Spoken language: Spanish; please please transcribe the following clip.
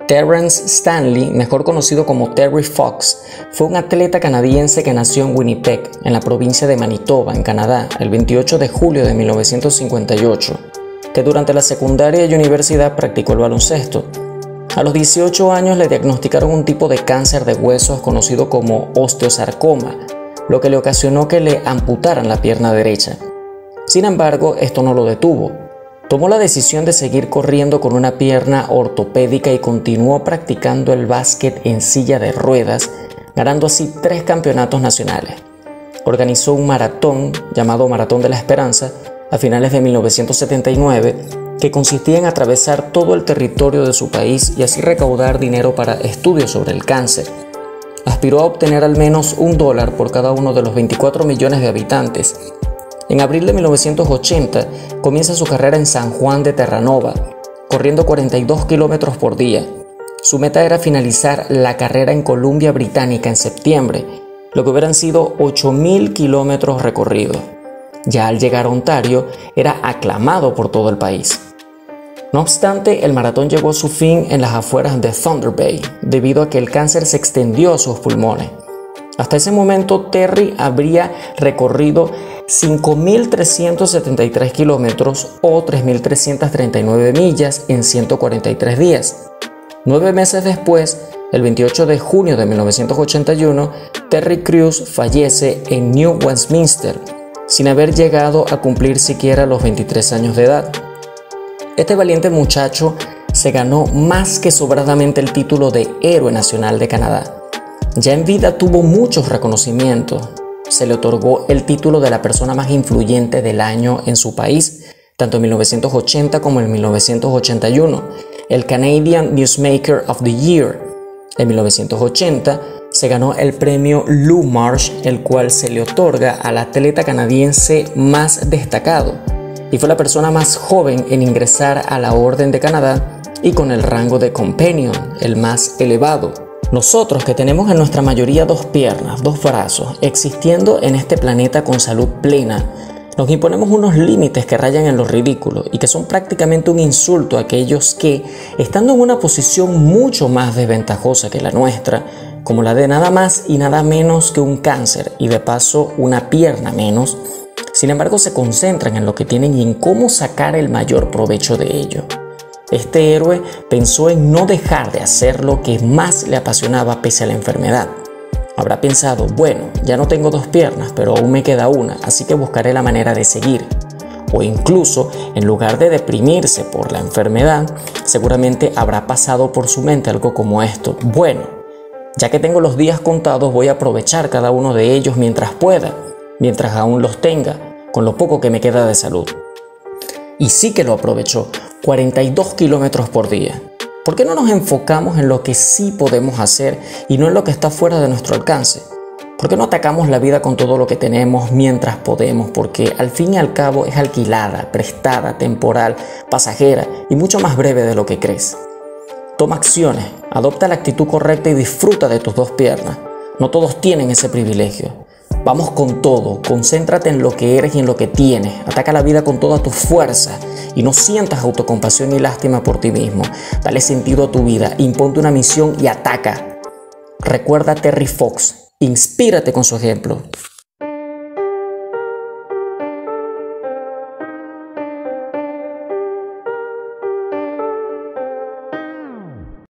Terrence Stanley, mejor conocido como Terry Fox, fue un atleta canadiense que nació en Winnipeg, en la provincia de Manitoba, en Canadá, el 28 de julio de 1958, que durante la secundaria y universidad practicó el baloncesto. A los 18 años le diagnosticaron un tipo de cáncer de huesos conocido como osteosarcoma, lo que le ocasionó que le amputaran la pierna derecha. Sin embargo, esto no lo detuvo. Tomó la decisión de seguir corriendo con una pierna ortopédica y continuó practicando el básquet en silla de ruedas, ganando así 3 campeonatos nacionales. Organizó un maratón llamado Maratón de la Esperanza a finales de 1979, que consistía en atravesar todo el territorio de su país y así recaudar dinero para estudios sobre el cáncer. Aspiró a obtener al menos $1 por cada uno de los 24 millones de habitantes. En abril de 1980 comienza su carrera en San Juan de Terranova, corriendo 42 kilómetros por día. Su meta era finalizar la carrera en Columbia Británica en septiembre, lo que hubieran sido 8.000 kilómetros recorridos. Ya al llegar a Ontario, era aclamado por todo el país. No obstante, el maratón llegó a su fin en las afueras de Thunder Bay, debido a que el cáncer se extendió a sus pulmones. Hasta ese momento, Terry habría recorrido 5.373 kilómetros o 3.339 millas en 143 días. 9 meses después, el 28 de junio de 1981, Terry Crews fallece en New Westminster, sin haber llegado a cumplir siquiera los 23 años de edad. Este valiente muchacho se ganó más que sobradamente el título de Héroe Nacional de Canadá. Ya en vida tuvo muchos reconocimientos. Se le otorgó el título de la persona más influyente del año en su país, tanto en 1980 como en 1981, el Canadian Newsmaker of the Year. En 1980 se ganó el premio Lou Marsh, el cual se le otorga al atleta canadiense más destacado, y fue la persona más joven en ingresar a la Orden de Canadá y con el rango de Companion, el más elevado. Nosotros, que tenemos en nuestra mayoría 2 piernas, 2 brazos, existiendo en este planeta con salud plena, nos imponemos unos límites que rayan en lo ridículo y que son prácticamente un insulto a aquellos que, estando en una posición mucho más desventajosa que la nuestra, como la de nada más y nada menos que un cáncer y de paso una pierna menos, sin embargo se concentran en lo que tienen y en cómo sacar el mayor provecho de ello. Este héroe pensó en no dejar de hacer lo que más le apasionaba pese a la enfermedad. Habrá pensado, bueno, ya no tengo 2 piernas, pero aún me queda una, así que buscaré la manera de seguir. O incluso, en lugar de deprimirse por la enfermedad, seguramente habrá pasado por su mente algo como esto. Bueno, ya que tengo los días contados, voy a aprovechar cada uno de ellos mientras pueda, mientras aún los tenga, con lo poco que me queda de salud. Y sí que lo aprovechó, 42 kilómetros por día. ¿Por qué no nos enfocamos en lo que sí podemos hacer y no en lo que está fuera de nuestro alcance? ¿Por qué no atacamos la vida con todo lo que tenemos mientras podemos? Porque al fin y al cabo es alquilada, prestada, temporal, pasajera y mucho más breve de lo que crees. Toma acciones, adopta la actitud correcta y disfruta de tus 2 piernas. No todos tienen ese privilegio. Vamos con todo, concéntrate en lo que eres y en lo que tienes, ataca la vida con toda tu fuerza y no sientas autocompasión ni lástima por ti mismo. Dale sentido a tu vida, imponte una misión y ataca. Recuerda a Terry Fox, inspírate con su ejemplo.